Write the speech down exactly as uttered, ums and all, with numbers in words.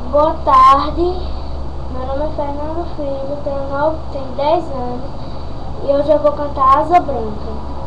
Boa tarde, meu nome é Fernando Filho, tenho, nove, tenho dez anos e hoje eu vou cantar Asa Branca.